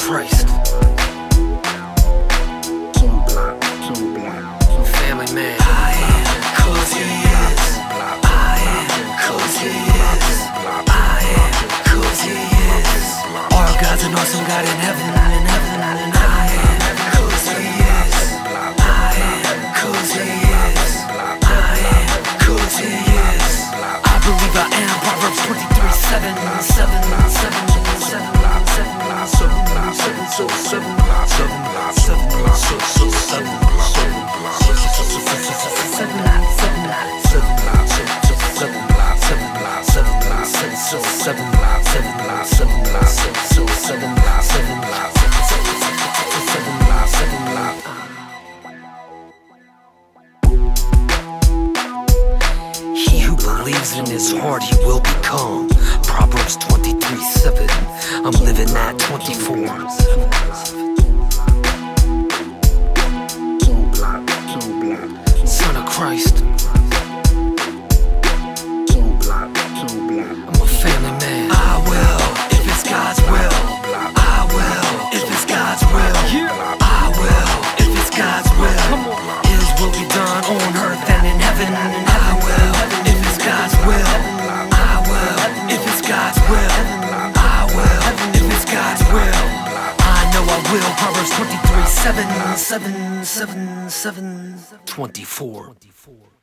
Christ. Soulblock. Family man. I am 'cause he is. I am 'cause he is. I am 'cause he is. Our God's an awesome God in heaven, in heaven, in heaven. I am 'cause he is. I am 'cause he is. I am 'cause he is. I believe I am. Proverbs 23:7, 7, 7, 7, He who believes in his heart he will become. Proverbs 23:7. I'm living that 24. Soulblock. Son of Christ. Soulblock. I'm a family man. I will, if it's God's will. I will, if it's God's will. I will, if it's God's will. His will be done on earth and in heaven. I will, if it's God's will. I will, if it's God's will. I will, if it's God's will. I know I will. Proverbs 23:7, 7, 7, 7, 24.